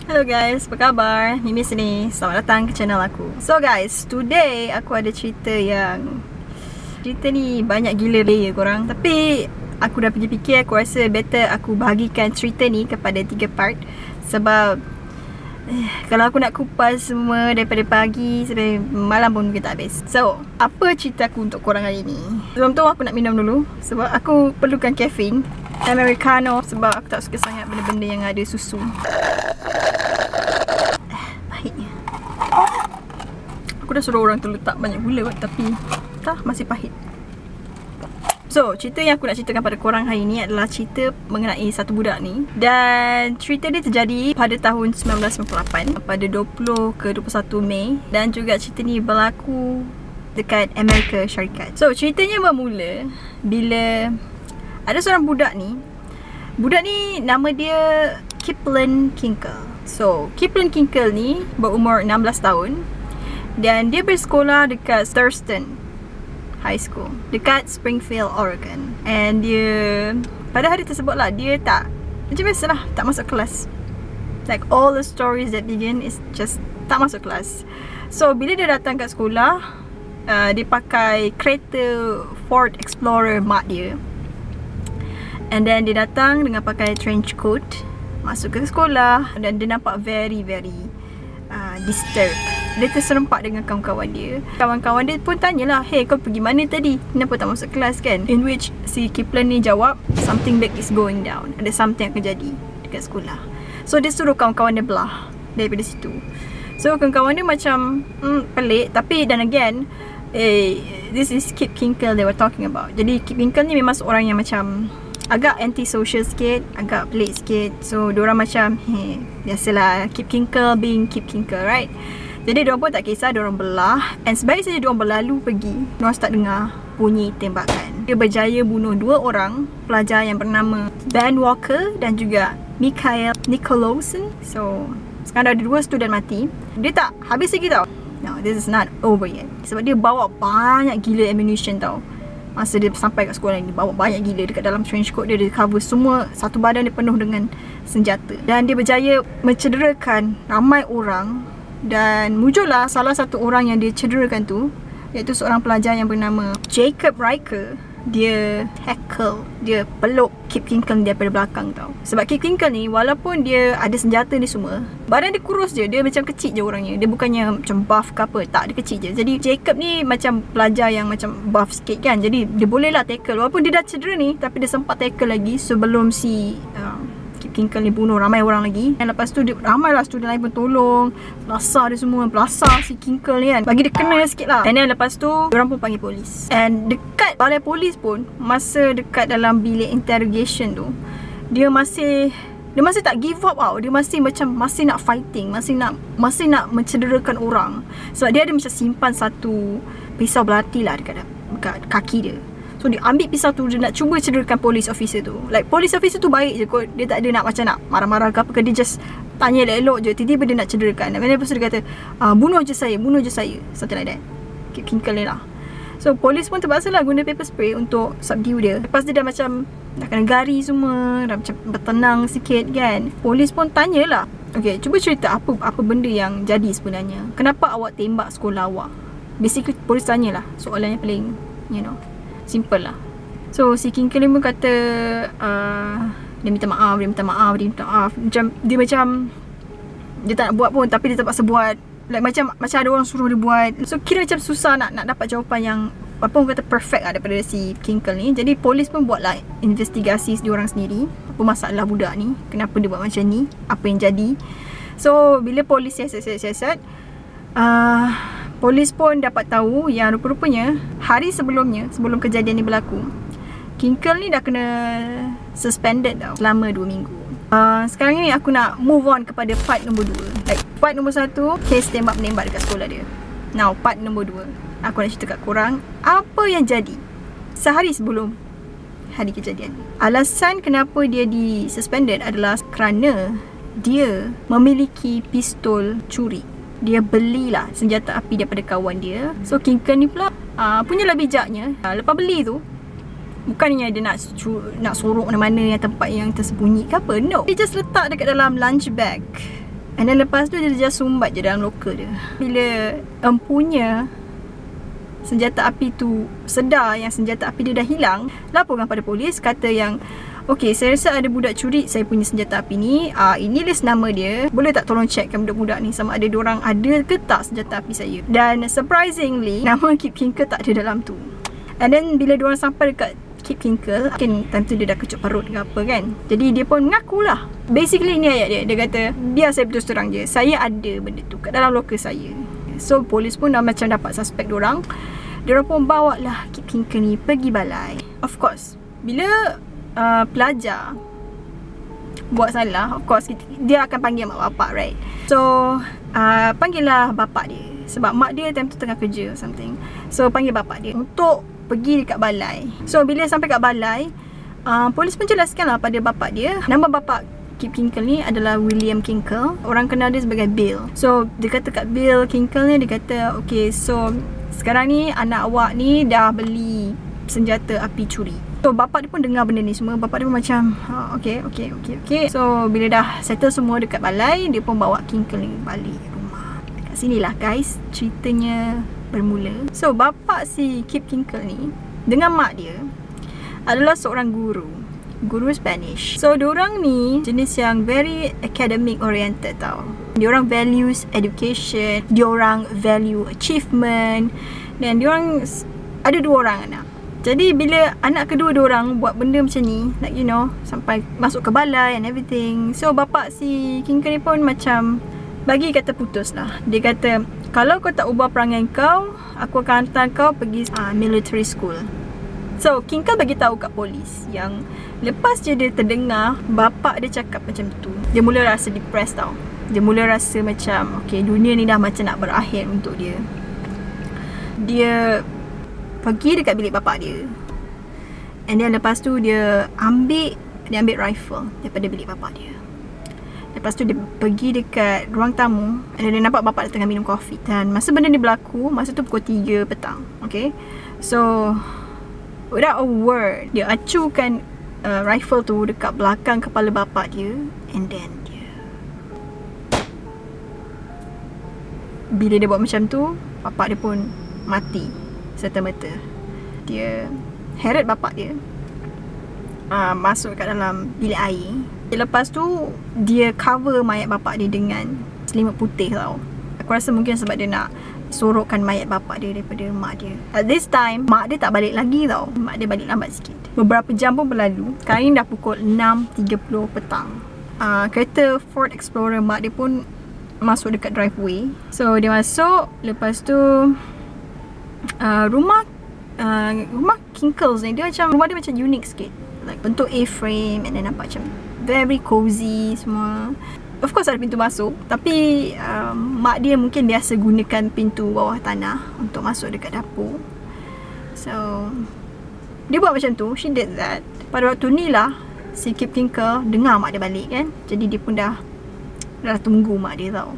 Hello guys, apa khabar? Mimi sini. Selamat datang ke channel aku. So guys, today aku ada cerita ni banyak gila layer korang. Tapi aku dah fikir-fikir, aku rasa better aku bahagikan cerita ni kepada 3 part. Sebab kalau aku nak kupas semua daripada pagi sampai malam pun mungkin tak habis. So, apa cerita aku untuk korang hari ni? Sebelum tu aku nak minum dulu sebab aku perlukan caffeine, Americano, sebab aku tak suka sangat benda-benda yang ada susu. Pahitnya. Aku dah suruh orang tu letak banyak gula tapi masih pahit. So, cerita yang aku nak ceritakan pada korang hari ni adalah cerita mengenai satu budak ni. Dan cerita dia terjadi pada tahun 1998, pada 20 ke 21 Mei. Dan juga cerita ni berlaku dekat Amerika Syarikat. So, ceritanya bermula bila ada seorang budak ni. Budak ni nama dia Kiplen Kinkle. So, Kiplen Kinkle ni berumur 16 tahun. Dan dia bersekolah dekat Thurston High School dekat Springfield, Oregon. And dia pada hari tersebut lah, dia tak macam biasalah, tak masuk kelas. Like all the stories that begin is just tak masuk kelas. So bila dia datang kat sekolah, dia pakai kereta Ford Explorer mak dia. And then dia datang dengan pakai trench coat, masuk ke sekolah. Dan dia nampak very disturbed. Dia terserempak dengan kawan-kawan dia. Kawan-kawan dia pun tanyalah, "Hey, kau pergi mana tadi? Kenapa tak masuk kelas kan?" In which si Kiplen ni jawab, "Something big is going down." Ada something yang akan jadi dekat sekolah. So dia suruh kawan-kawan dia belah daripada situ. So kawan-kawan dia macam pelik. Tapi dan again, this is Kip Kinkle they were talking about. Jadi Kip Kinkle ni memang seorang yang macam agak anti-social sikit, agak pelik sikit. So diorang macam biasalah, Kip Kinkle being Kip Kinkle, right? Jadi diorang pun tak kisah, diorang belah. And sebaik saja diorang berlalu pergi, diorang start dengar bunyi tembakan. Dia berjaya bunuh 2 orang pelajar yang bernama Ben Walker dan juga Mikhail Nicholson. So sekarang ada 2 student mati. Dia tak habis lagi tau. No, this is not over yet. Sebab dia bawa banyak gila ammunition tau. Masa dia sampai kat sekolah ni, dia bawa banyak gila dekat dalam trench coat dia. Dia cover semua, satu badan dia penuh dengan senjata. Dan dia berjaya mencederakan ramai orang. Dan muncullah salah satu orang yang dia cederakan tu, iaitu seorang pelajar yang bernama Jacob Riker. Dia tackle, dia peluk Kip Kinkle daripada belakang tau. Sebab Kip Kinkle ni walaupun dia ada senjata ni semua, badan dia kurus je, dia macam kecil je orangnya. Dia bukannya macam buff ke apa, tak, dia kecil je. Jadi Jacob ni macam pelajar yang macam buff sikit kan. Jadi dia boleh lah tackle. Walaupun dia dah cedera ni, tapi dia sempat tackle lagi sebelum si Kip Kinkle ni bunuh ramai orang lagi. Dan lepas tu ramai lah student lain pun tolong, belasah dia semua, belasah si Kinkle ni kan, bagi dia kena sikit lah. And then lepas tu diorang pun panggil polis. And dekat balai polis pun, masa dekat dalam bilik interrogation tu, dia masih tak give up tau. Dia masih nak fighting, masih nak mencederakan orang. Sebab dia ada macam simpan satu pisau belati lah dekat kaki dia. So dia ambil pisau tu, dia nak cuba cederakan police officer tu. Like police officer tu baik je kot. Dia tak ada nak macam nak marah-marah ke apa ke. Dia just tanya elok-elok je. Tiba-tiba dia nak cederakan. Dan lepas tu dia kata, bunuh je saya. Something like that. Kip Kinkle ni lah. So polis pun terpaksa lah guna pepper spray untuk subdue dia. Lepas dia dah macam dah kena gari semua, dah macam bertenang sikit kan. Polis pun tanyalah, "Okay, cuba cerita apa benda yang jadi sebenarnya. Kenapa awak tembak sekolah awak?" Basically polis tanyalah soalan yang paling simple lah. So si Kinkle pun kata dia minta maaf. Macam dia tak nak buat pun, tapi dia terpaksa buat. Like macam ada orang suruh dia buat. So kira macam susah nak dapat jawapan yang apa orang kata perfect lah daripada si Kinkle ni. Jadi polis pun buat lah investigasi diorang sendiri. Apa masalah budak ni, kenapa dia buat macam ni, apa yang jadi. So bila polis siasat, polis pun dapat tahu yang rupa-rupanya hari sebelum kejadian ni berlaku, Kinkle ni dah kena suspended tau selama 2 minggu. Sekarang ni aku nak move on kepada part nombor 2. Like part nombor 1, kes tembak-menembak dekat sekolah dia. Now part nombor 2, aku nak cerita kat korang apa yang jadi sehari sebelum hari kejadian. Alasan kenapa dia di-suspended adalah kerana dia memiliki pistol curi. Dia belilah senjata api daripada kawan dia. So Kinkle ni pula punyalah bijaknya, lepas beli tu bukannya dia nak sorok mana-mana yang tempat yang tersembunyi ke apa. No, dia just letak dekat dalam lunch bag And then lepas tu dia just sumbat je dalam loker dia. Bila empunya senjata api tu sedar yang senjata api dia dah hilang, laporkan pada polis, kata yang okay, saya rasa ada budak curi saya punya senjata api ni. Ini list nama dia. Boleh tak tolong checkkan budak-budak ni sama ada diorang ada ke tak senjata api saya. Dan surprisingly, nama Kip Kinkel tak ada dalam tu. And then bila diorang sampai dekat Kip Kinkel, mungkin time tu dia dah kecut perut ke apa kan. Jadi dia pun mengakulah. Basically ni ayat dia. Dia kata, biar saya berterus terang je, saya ada benda tu kat dalam loker saya. So polis pun dah macam dapat suspek diorang. Diorang pun bawa lah Kip Kinkel ni pergi balai. Of course, bila pelajar buat salah, of course dia akan panggil mak bapak, right? So panggil lah bapak dia, sebab mak dia time tu tengah kerja or something. So panggil bapak dia untuk pergi dekat balai. So bila sampai kat balai, polis pun jelaskan lah pada bapak dia, nama bapak Kip Kinkel ni adalah William Kinkel. Orang kenal dia sebagai Bill. So dia kata kat Bill Kinkel ni, dia kata okay, so sekarang ni anak awak ni dah beli senjata api curi. So bapak dia pun dengar benda ni semua. Bapak dia pun macam okay. So bila dah settle semua dekat balai, dia pun bawa Kinkel ni balik rumah. Dekat sinilah guys ceritanya bermula. So bapak si Kip Kinkel ni dengan mak dia adalah seorang guru Spanish. So diorang ni jenis yang very academic oriented tau. Diorang values education, diorang value achievement, dan diorang ada 2 orang anak. Jadi bila anak kedua diorang buat benda macam ni, like you know, sampai masuk ke balai and everything, so bapak si Kinkel ni pun macam bagi kata putus lah. Dia kata, kalau kau tak ubah perangai kau, aku akan hantar kau pergi military school. So Kinkel bagi tahu kat polis yang lepas je dia terdengar bapak dia cakap macam tu, dia mula rasa depressed tau. Dia mula rasa macam okay, dunia ni dah macam nak berakhir untuk dia. Dia pergi dekat bilik bapak dia, and then lepas tu dia ambil rifle daripada bilik bapak dia. Lepas tu dia pergi dekat ruang tamu, and dia nampak bapak dia tengah minum kopi. Dan masa benda ni berlaku, masa tu pukul 3 petang. Okay, so without a word, dia acukan rifle tu dekat belakang kepala bapak dia, and then bila dia buat macam tu, bapak dia pun mati serta-merta. Dia heret bapak dia masuk kat dalam bilik air. Lepas tu dia cover mayat bapak dia dengan selimut putih tau. Aku rasa mungkin sebab dia nak sorokkan mayat bapak dia daripada mak dia. At this time, mak dia tak balik lagi tau. Mak dia balik lambat sikit. Beberapa jam pun berlalu. Sekarang ni dah pukul 6.30 petang. Kereta Ford Explorer mak dia pun masuk dekat driveway. So dia masuk. Lepas tu rumah Kinkels ni, dia macam, rumah dia macam unik sikit. Like bentuk A-frame, and then nampak macam very cozy semua. Of course ada pintu masuk, tapi mak dia mungkin biasa gunakan pintu bawah tanah untuk masuk dekat dapur. So dia buat macam tu, she did that. Pada waktu ni lah si Kip Kinkel dengar mak dia balik kan. Jadi dia pun dah tunggu mak dia tau.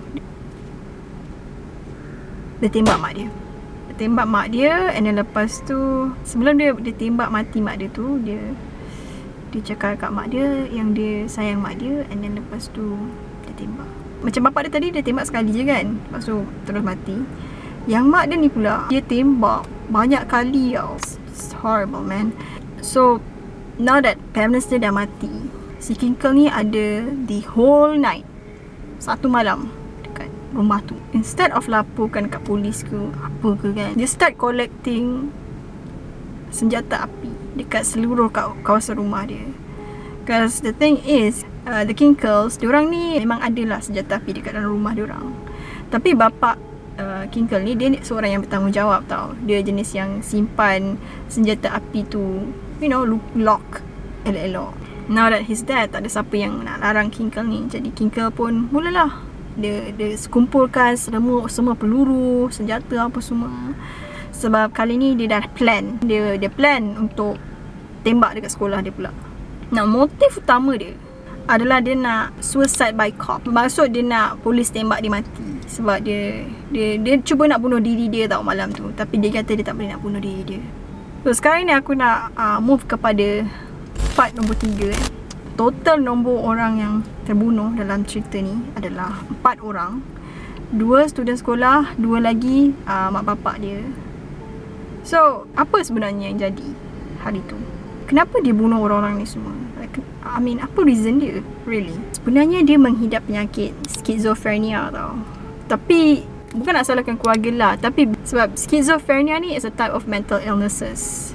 Dia tembak mak dia. And then lepas tu, sebelum dia tembak mati mak dia tu, dia cakap kat mak dia yang dia sayang mak dia. And then lepas tu dia tembak. Macam bapak dia tadi, dia tembak sekali je kan, lepas tu terus mati. Yang mak dia ni pula, dia tembak banyak kali tau. It's horrible man. So now that parents dia dah mati, si Kinkel ni ada the whole night, 1 malam dekat rumah tu. Instead of laporkan kat polis ke apa ke kan, dia start collecting senjata api dekat seluruh kawasan rumah dia. Because the thing is, the Kinkels, diorang ni memang adalah senjata api dekat dalam rumah diorang. Tapi bapak Kinkel ni, dia seorang yang bertanggungjawab tau. Dia jenis yang simpan senjata api tu, you know, lock elok-elok. Now that he's dead, tak ada siapa yang nak larang Kinkel ni. Jadi Kinkel pun mulalah dia kumpulkan semua peluru, senjata apa semua. Sebab kali ni dia dah plan. Dia plan untuk tembak dekat sekolah dia pula. Nah, motif utama dia adalah dia nak suicide by cop. Maksud dia nak polis tembak dia mati. Sebab dia cuba nak bunuh diri dia tau malam tu. Tapi dia kata dia tak boleh nak bunuh diri dia. So sekarang ni aku nak move kepada part nombor 3. Total nombor orang yang terbunuh dalam cerita ni adalah 4 orang. 2 student sekolah, 2 lagi mak bapak dia. So, apa sebenarnya yang jadi hari tu? Kenapa dia bunuh orang-orang ni semua? I mean, apa reason dia? Really? Sebenarnya dia menghidap penyakit schizophrenia tau. Tapi bukan nak salahkan keluarga lah, tapi sebab schizophrenia ni is a type of mental illnesses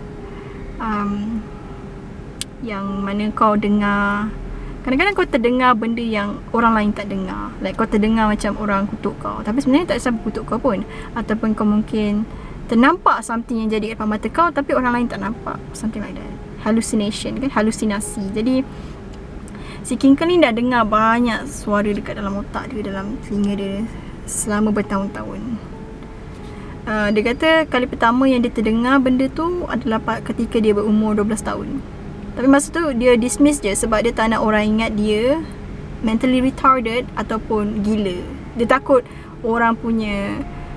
yang mana kau dengar, kadang-kadang kau terdengar benda yang orang lain tak dengar. Like kau terdengar macam orang kutuk kau, tapi sebenarnya tak siapa kutuk kau pun. Ataupun kau mungkin ternampak something yang jadi depan mata kau, tapi orang lain tak nampak. Something like that. Hallucination kan, halusinasi. Jadi si Kinkle ni dah dengar banyak suara dekat dalam otak dia, dalam telinga dia selama bertahun-tahun. Dia kata kali pertama yang dia terdengar benda tu adalah ketika dia berumur 12 tahun. Tapi masa tu dia dismiss je sebab dia tak nak orang ingat dia mentally retarded ataupun gila. Dia takut orang punya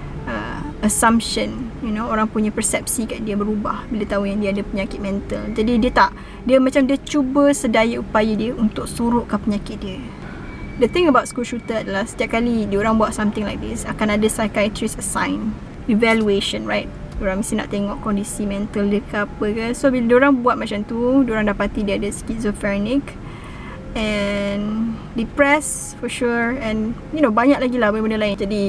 assumption, you know, orang punya persepsi kat dia berubah bila tahu yang dia ada penyakit mental. Jadi dia macam dia cuba sedaya upaya dia untuk surutkan penyakit dia. The thing about school shooter adalah setiap kali diorang buat something like this, akan ada psychiatrist assign evaluation, right? Diorang mesti nak tengok kondisi mental dia ke apa ke. So bila diorang buat macam tu, diorang dapati dia ada schizophrenic and depressed for sure, and you know, banyak lagi lah benda-benda lain. Jadi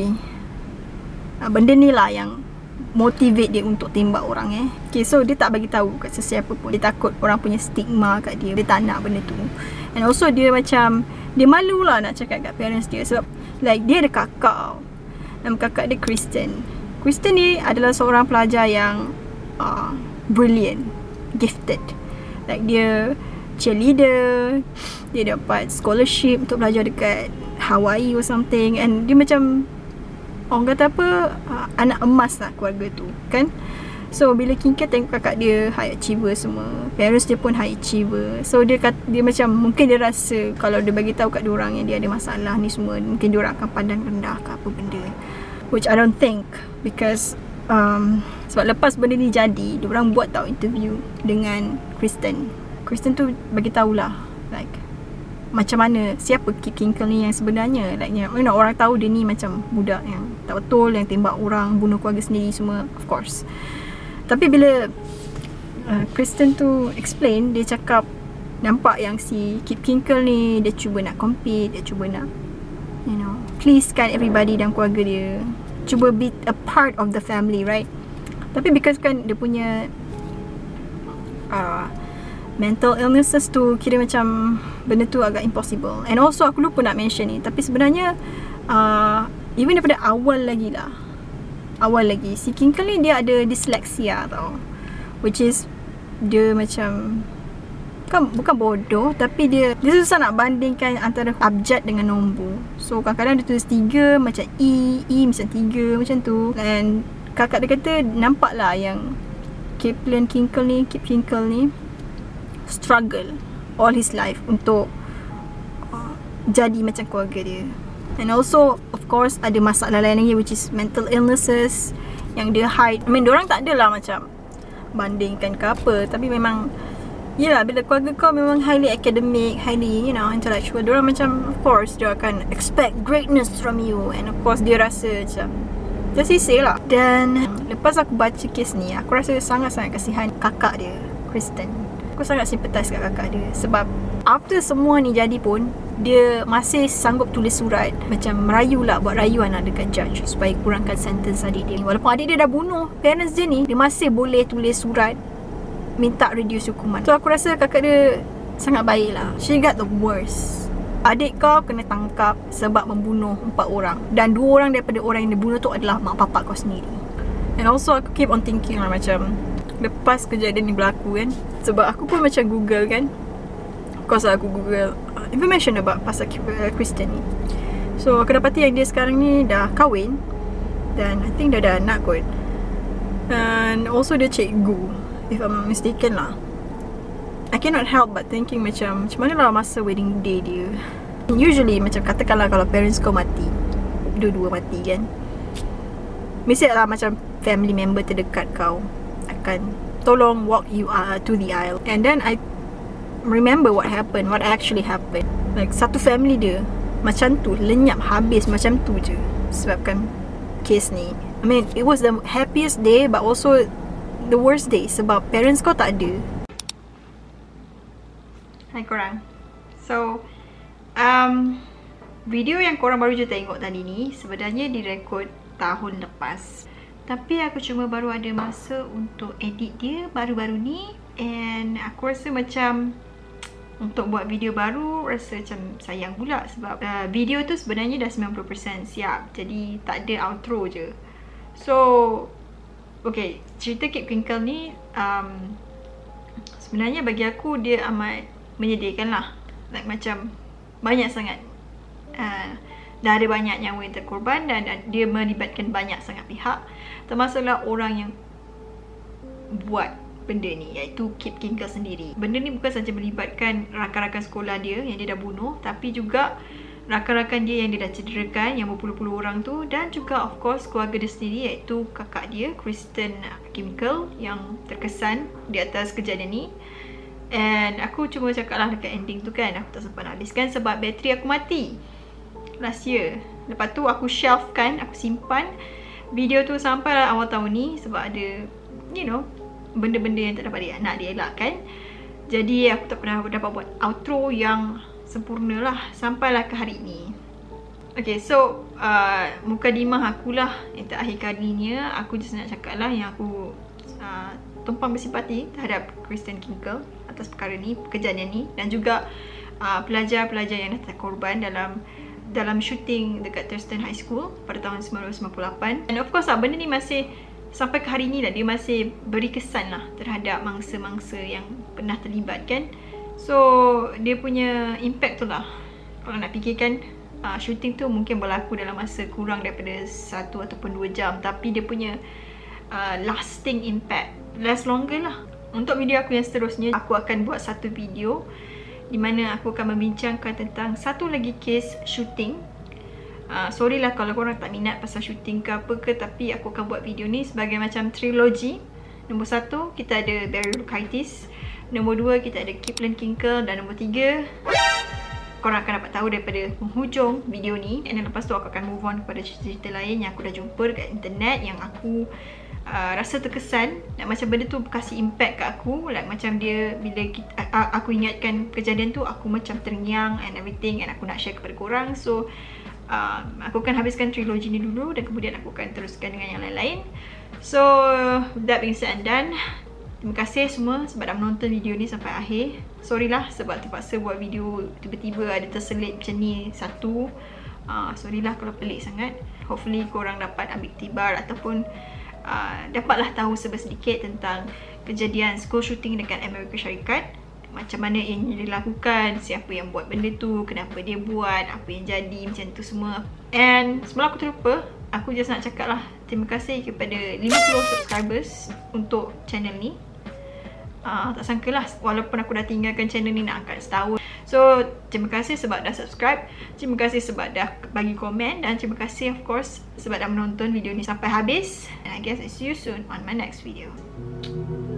benda ni lah yang motivate dia untuk tembak orang Okay, so dia tak bagi tahu kat sesiapa pun. Dia takut orang punya stigma kat dia. Dia tak nak benda tu. And also dia macam, dia malu lah nak cakap kat parents dia sebab like dia ada kakak. Nama kakak dia Kristen. Kristen ni adalah seorang pelajar yang brilliant, gifted. Like dia cheerleader, dia dapat scholarship untuk belajar dekat Hawaii or something, and dia macam orang kata apa, anak emas lah keluarga tu kan. So bila Kinkle tengok kakak dia high achiever semua, parents dia pun high achiever, so dia macam mungkin dia rasa kalau dia bagi tahu kat diorang yang dia ada masalah ni semua, mungkin diorang akan pandang rendah ke apa benda, which I don't think, because sebab lepas benda ni jadi, diorang buat tahu interview dengan Kristen tu bagi tahulah like macam mana, siapa Kinkle ni yang sebenarnya. Like, you know, orang tahu dia ni macam budak yang tak betul, yang tembak orang, bunuh keluarga sendiri semua, of course. Tapi bila Kristen tu explain, dia cakap nampak yang si Kinkle ni, dia cuba nak compete, dia cuba nak, you know, pleasekan everybody dalam keluarga dia, cuba be a part of the family, right? Tapi because kan dia punya mental illnesses tu, kira macam benda tu agak impossible. And also aku lupa nak mention ni, tapi sebenarnya even daripada awal lagi si Kinkle ni dia ada dyslexia tau, which is dia macam bukan bodoh, tapi dia susah nak bandingkan antara abjad dengan nombor. So kadang-kadang dia tulis 3 macam E macam 3 macam tu. And kakak dia kata nampak lah yang Kip Kinkle ni struggle all his life untuk jadi macam keluarga dia. And also of course ada masalah lain lagi, which is mental illnesses yang dia hide. I mean, diorang tak adalah macam bandingkan ke apa, tapi memang yelah, bila keluarga kau memang highly academic, highly, you know, intellectual, diorang macam of course dia akan expect greatness from you. And of course dia rasa macam tersisih lah. Dan lepas aku baca kes ni, aku rasa sangat-sangat kasihan kakak dia, Kristen. Aku sangat sympathize kat kakak dia sebab after semua ni jadi pun, dia masih sanggup tulis surat macam merayu lah, buat rayuan lah dekat judge supaya kurangkan sentence adik dia. Walaupun adik dia dah bunuh parents dia ni, dia masih boleh tulis surat minta reduce hukuman. So aku rasa kakak dia sangat baik lah. She got the worst. Adik kau kena tangkap sebab membunuh 4 orang, dan 2 orang daripada orang yang dia bunuh tu adalah mak bapak kau sendiri. And also aku keep on thinking lah, macam lepas kejadian ni berlaku kan, sebab aku pun macam google kan, of course aku google information about pasal Kristen ni. So aku dapati yang dia sekarang ni dah kahwin, dan I think dah ada anak kot, and also dia cikgu, if I'm not mistaken lah. I cannot help but thinking macam mana lah masa wedding day dia. Usually macam katakanlah kalau parents kau mati, dua-dua mati kan, mesti lah macam family member terdekat kau akan tolong walk you to the aisle. And then remember what happened, what actually happened. Like satu family dia macam tu, lenyap habis macam tu je sebabkan kes ni. I mean, it was the happiest day but also the worst day sebab parents kau tak ada. Hai korang. So, video yang korang baru je tengok tadi ni sebenarnya direkod tahun lepas. Tapi aku cuma baru ada masa untuk edit dia baru-baru ni. And aku rasa macam untuk buat video baru rasa macam sayang pula sebab video tu sebenarnya dah 90% siap. Jadi tak ada outro je. So, okay, cerita Keep Crinkle ni sebenarnya bagi aku dia amat menyedihkan lah. Like macam banyak sangat dah ada banyak nyawa yang terkorban dan dia melibatkan banyak sangat pihak, termasuklah orang yang buat benda ni, iaitu Keep Crinkle sendiri. Benda ni bukan saja melibatkan rakan-rakan sekolah dia yang dia dah bunuh, tapi juga rakan-rakan dia yang dia dah cederakan, yang berpuluh-puluh orang tu, dan juga of course keluarga dia sendiri, iaitu kakak dia Kristen Crinkle yang terkesan di atas kejadian ni. And aku cuma cakap lah dekat ending tu kan, aku tak sempat nak habiskan sebab bateri aku mati last year. Lepas tu aku shelfkan, aku simpan video tu sampai lah awal tahun ni sebab ada, you know, benda-benda yang tak dapat nak dielakkan. Jadi aku tak pernah dapat buat outro yang sempurna lah sampailah ke hari ni. Okay, so mukadimah akulah yang terakhir kalinya. Aku just nak cakap lah yang aku tumpang bersimpati terhadap Kristen Crinkle atas perkara ni, kejadian ni, dan juga pelajar-pelajar yang dah terkorban dalam shooting dekat Thurston High School pada tahun 1998. And of course lah, benda ni masih sampai ke hari ni lah, dia masih beri kesan lah terhadap mangsa-mangsa yang pernah terlibat kan. So dia punya impact tu lah, kalau nak fikirkan, shooting tu mungkin berlaku dalam masa kurang daripada 1 ataupun 2 jam, tapi dia punya lasting impact last longer lah. Untuk video aku yang seterusnya, aku akan buat satu video di mana aku akan membincangkan tentang satu lagi kes shooting. Sorry lah kalau korang tak minat pasal shooting ke apa ke, tapi aku akan buat video ni sebagai macam trilogi. Nombor 1, kita ada Barry Lukaitis. Nombor 2, kita ada Kipling Crinkle. Dan nombor 3, korang akan dapat tahu daripada penghujung video ni. And then lepas tu aku akan move on kepada cerita-cerita lain yang aku dah jumpa dekat internet, yang aku rasa terkesan, dan macam benda tu kasih impact kat aku. Like macam dia, bila aku ingatkan kejadian tu, aku macam terngiang and everything, and aku nak share kepada korang. So aku akan habiskan trilogi ni dulu dan kemudian aku akan teruskan dengan yang lain-lain. So that being said and done, terima kasih semua sebab dah menonton video ni sampai akhir. Sorry lah sebab terpaksa buat video tiba-tiba ada terselit macam ni satu. Sorry lah kalau pelik sangat. Hopefully korang dapat ambil iktibar ataupun dapatlah tahu sedikit tentang kejadian school shooting dekat Amerika Syarikat. Macam mana yang dilakukan, siapa yang buat benda tu, kenapa dia buat, apa yang jadi, macam tu semua. And sebelum aku terlupa, aku just nak cakap lah terima kasih kepada 50 subscribers untuk channel ni. Tak sangka lah, walaupun aku dah tinggalkan channel ni nak angkat setahun. So terima kasih sebab dah subscribe, terima kasih sebab dah bagi komen, dan terima kasih of course sebab dah menonton video ni sampai habis. And I guess I see you soon on my next video.